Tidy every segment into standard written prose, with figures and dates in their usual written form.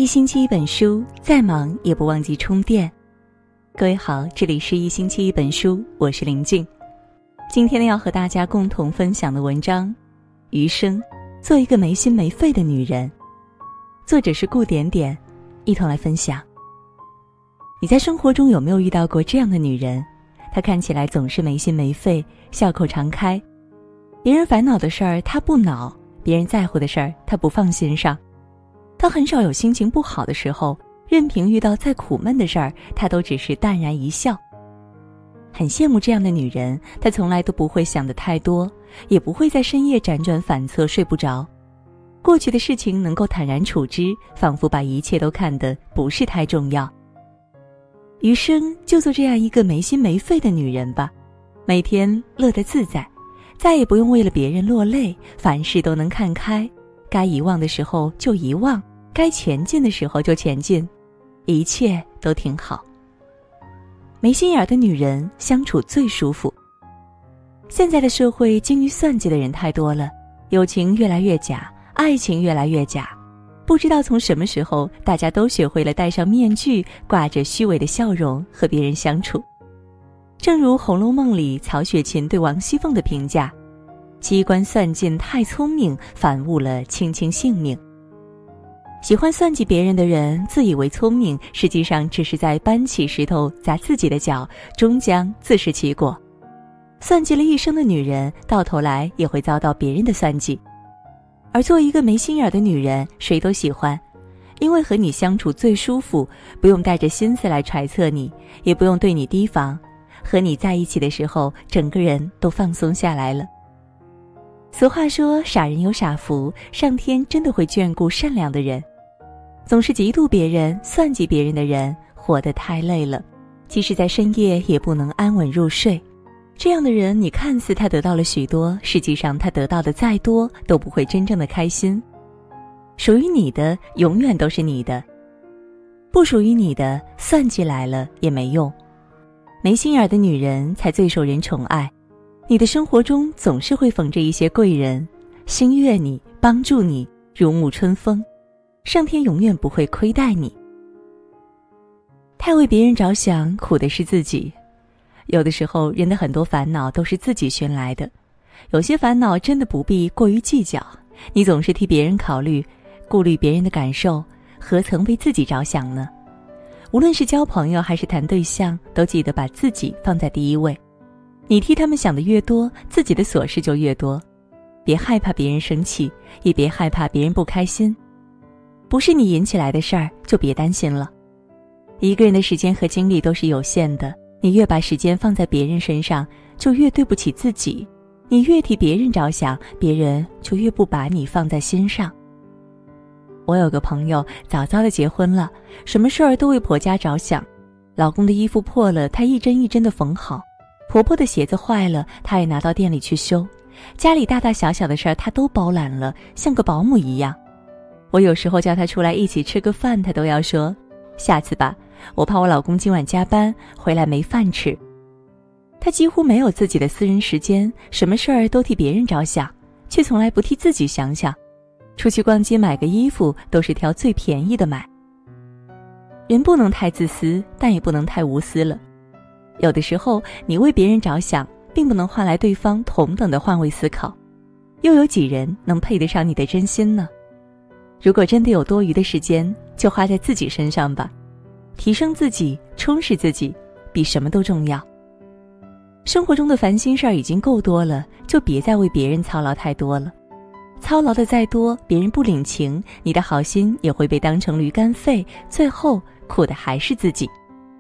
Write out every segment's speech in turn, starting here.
一星期一本书，再忙也不忘记充电。各位好，这里是一星期一本书，我是林静。今天要和大家共同分享的文章，余生做一个没心没肺的女人，作者是顾点点，一同来分享。你在生活中有没有遇到过这样的女人？她看起来总是没心没肺，笑口常开，别人烦恼的事儿她不恼，别人在乎的事儿她不放心上，她很少有心情不好的时候，任凭遇到再苦闷的事儿，她都只是淡然一笑。很羡慕这样的女人，她从来都不会想得太多，也不会在深夜辗转反侧睡不着。过去的事情能够坦然处之，仿佛把一切都看得不是太重要。余生就做这样一个没心没肺的女人吧，每天乐得自在，再也不用为了别人落泪，凡事都能看开，该遗忘的时候就遗忘，该前进的时候就前进，一切都挺好。没心眼的女人相处最舒服。现在的社会精于算计的人太多了，友情越来越假，爱情越来越假，不知道从什么时候，大家都学会了戴上面具，挂着虚伪的笑容和别人相处。正如《红楼梦》里曹雪芹对王熙凤的评价，机关算尽太聪明，反误了卿卿性命。喜欢算计别人的人自以为聪明，实际上只是在搬起石头砸自己的脚，终将自食其果。算计了一生的女人，到头来也会遭到别人的算计。而做一个没心眼的女人，谁都喜欢，因为和你相处最舒服，不用带着心思来揣测你，也不用对你提防，和你在一起的时候，整个人都放松下来了。俗话说，傻人有傻福，上天真的会眷顾善良的人。总是嫉妒别人、算计别人的人，活得太累了，即使在深夜也不能安稳入睡。这样的人，你看似他得到了许多，实际上他得到的再多，都不会真正的开心。属于你的，永远都是你的；不属于你的，算计来了也没用。没心眼的女人才最受人宠爱，你的生活中总是会逢着一些贵人，心悦你，帮助你，如沐春风。上天永远不会亏待你。太为别人着想，苦的是自己。有的时候，人的很多烦恼都是自己寻来的，有些烦恼真的不必过于计较，你总是替别人考虑，顾虑别人的感受，何曾为自己着想呢？无论是交朋友还是谈对象，都记得把自己放在第一位。你替他们想的越多，自己的琐事就越多。别害怕别人生气，也别害怕别人不开心。不是你引起来的事儿，就别担心了。一个人的时间和精力都是有限的，你越把时间放在别人身上，就越对不起自己。你越替别人着想，别人就越不把你放在心上。我有个朋友早早的结婚了，什么事儿都为婆家着想。老公的衣服破了，她一针一针的缝好；婆婆的鞋子坏了，她也拿到店里去修。家里大大小小的事儿她都包揽了，像个保姆一样。我有时候叫她出来一起吃个饭，她都要说下次吧，我怕我老公今晚加班回来没饭吃。她几乎没有自己的私人时间，什么事儿都替别人着想，却从来不替自己想想。出去逛街买个衣服都是挑最便宜的买。人不能太自私，但也不能太无私了。有的时候你为别人着想，并不能换来对方同等的换位思考，又有几人能配得上你的真心呢？如果真的有多余的时间，就花在自己身上吧，提升自己，充实自己，比什么都重要。生活中的烦心事儿已经够多了，就别再为别人操劳太多了。操劳的再多，别人不领情，你的好心也会被当成驴肝肺，最后苦的还是自己。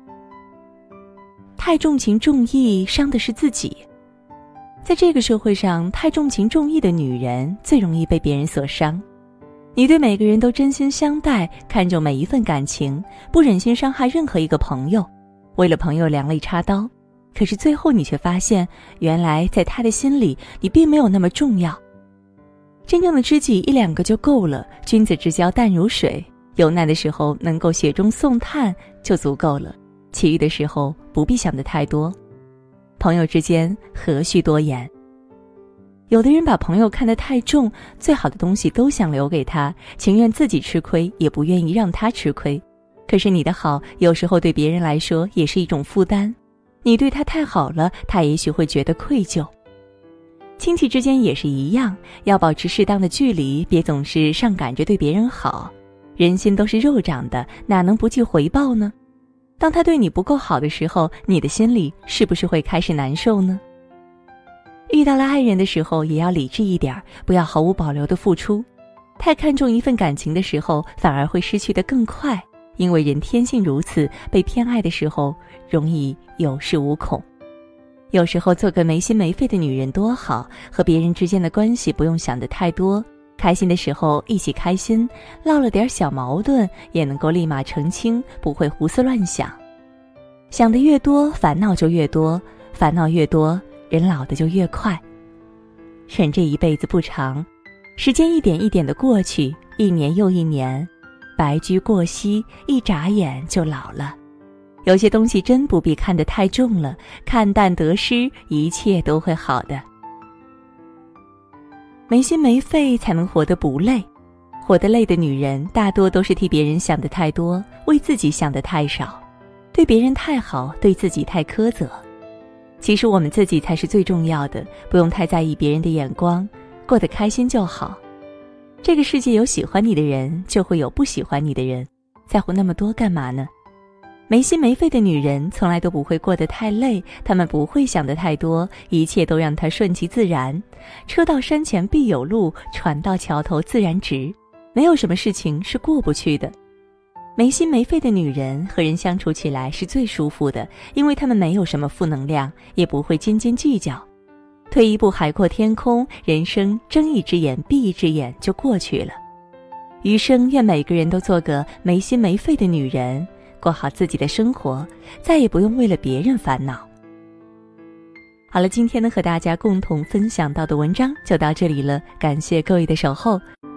太重情重义，伤的是自己。在这个社会上，太重情重义的女人最容易被别人所伤。你对每个人都真心相待，看重每一份感情，不忍心伤害任何一个朋友，为了朋友量了一插刀，可是最后你却发现，原来在他的心里，你并没有那么重要。真正的知己一两个就够了，君子之交淡如水，有难的时候能够雪中送炭就足够了，其余的时候不必想得太多。朋友之间何须多言。 有的人把朋友看得太重，最好的东西都想留给他，情愿自己吃亏，也不愿意让他吃亏。可是你的好，有时候对别人来说也是一种负担。你对他太好了，他也许会觉得愧疚。亲戚之间也是一样，要保持适当的距离，别总是上赶着对别人好。人心都是肉长的，哪能不计回报呢？当他对你不够好的时候，你的心里是不是会开始难受呢？遇到了爱人的时候，也要理智一点，不要毫无保留的付出。太看重一份感情的时候，反而会失去得更快，因为人天性如此，被偏爱的时候容易有恃无恐。有时候做个没心没肺的女人多好，和别人之间的关系不用想得太多，开心的时候一起开心，闹了点小矛盾也能够立马澄清，不会胡思乱想。想得越多，烦恼就越多，烦恼越多，人老的就越快。人这一辈子不长，时间一点一点的过去，一年又一年，白驹过隙，一眨眼就老了。有些东西真不必看得太重了，看淡得失，一切都会好的。没心没肺才能活得不累，活得累的女人大多都是替别人想得太多，为自己想得太少，对别人太好，对自己太苛责。其实我们自己才是最重要的，不用太在意别人的眼光，过得开心就好。这个世界有喜欢你的人，就会有不喜欢你的人，在乎那么多干嘛呢？没心没肺的女人从来都不会过得太累，她们不会想得太多，一切都让她顺其自然。车到山前必有路，船到桥头自然直，没有什么事情是过不去的。没心没肺的女人和人相处起来是最舒服的，因为她们没有什么负能量，也不会斤斤计较。退一步海阔天空，人生睁一只眼闭一只眼就过去了。余生愿每个人都做个没心没肺的女人，过好自己的生活，再也不用为了别人烦恼。好了，今天呢和大家共同分享到的文章就到这里了，感谢各位的守候。